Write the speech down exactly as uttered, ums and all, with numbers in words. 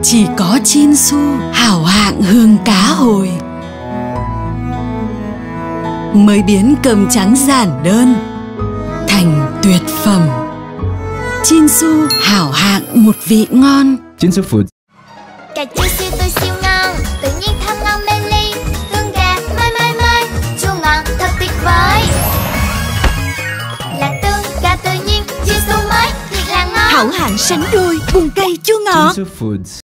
chỉ có Chinsu hảo hạng hương cá hồi mới biến cơm trắng giản đơn thành tuyệt phẩm. Chinsu hảo hạng một vị ngon. Chinsu Food. Cà chua siêu tươi siêu ngon, tự nhiên thơm ngon mê ly. Tương gà mai mai mai, chua ngọt thật tuyệt vời. Là tương gà tự nhiên, Chinsu mới thiệt là ngon. Hảo hạng sánh đôi, bùn cay chua ngọt. Chinsu Foods.